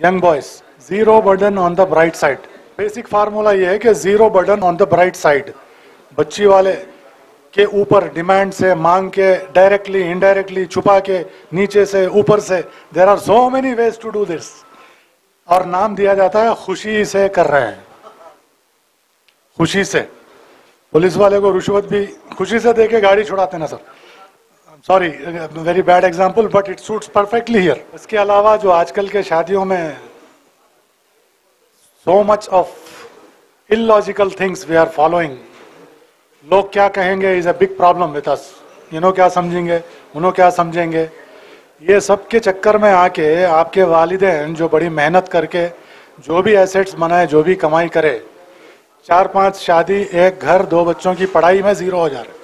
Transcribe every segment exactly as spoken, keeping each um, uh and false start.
Young boys, zero burden on the bright side. Basic formula ये है कि zero burden on the bright side. बच्ची वाले के ऊपर डिमांड से, मांग के, डायरेक्टली इनडायरेक्टली, छुपा के, नीचे से, ऊपर से, there are so many ways to do this. और नाम दिया जाता है खुशी से कर रहे हैं, खुशी से। पुलिस वाले को रिश्वत भी खुशी से देके गाड़ी छुड़ाते ना sir. Sorry, very bad example but it suits perfectly here. इसके अलावा जो आजकल के शादियों में so much of illogical things we are following, लोग क्या कहेंगे is a big problem with us. इन्हों क्या समझेंगे, उन्हों क्या समझेंगे, ये सब के चक्कर में आके आपके वालिदैन जो बड़ी मेहनत करके जो भी एसेट्स बनाए, जो भी कमाई करे, चार पांच शादी, एक घर, दो बच्चों की पढ़ाई में जीरो हो जा रहे।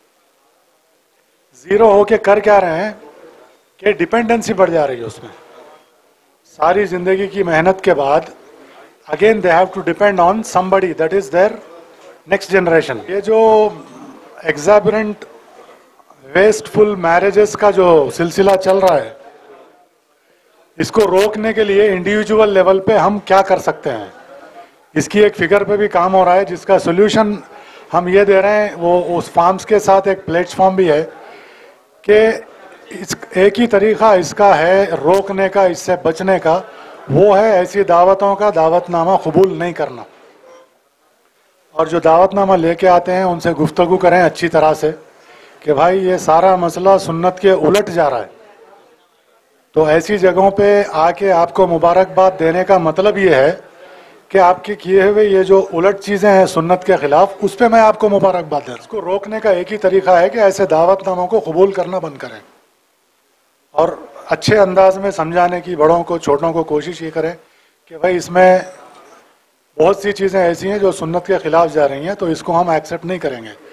जीरो होके कर क्या रहे हैं कि डिपेंडेंसी बढ़ जा रही है उसमें। सारी जिंदगी की मेहनत के बाद again they have to depend on somebody that is their next generation. ये जो एग्जैबरेंट वेस्टफुल मैरिजेस का जो सिलसिला चल रहा है, इसको रोकने के लिए इंडिविजुअल लेवल पे हम क्या कर सकते हैं, इसकी एक फिगर पे भी काम हो रहा है, जिसका सोल्यूशन हम ये दे रहे हैं। वो उस फार्म्स के साथ एक प्लेटफॉर्म भी है कि इस एक ही तरीका इसका है रोकने का, इससे बचने का, वो है ऐसी दावतों का दावतनामा कबूल नहीं करना। और जो दावतनामा लेके आते हैं उनसे गुफ्तगू करें अच्छी तरह से कि भाई ये सारा मसला सुन्नत के उलट जा रहा है। तो ऐसी जगहों पे आके आपको मुबारकबाद देने का मतलब ये है कि आपके किए हुए ये जो उलट चीज़ें हैं सुन्नत के खिलाफ, उस पर मैं आपको मुबारकबाद दे रहा हूं। इसको रोकने का एक ही तरीका है कि ऐसे दावतनामों को कबूल करना बंद करें और अच्छे अंदाज में समझाने की बड़ों को, छोटों को कोशिश ये करें कि भाई इसमें बहुत सी चीज़ें ऐसी हैं जो सुन्नत के खिलाफ जा रही हैं, तो इसको हम एक्सेप्ट नहीं करेंगे।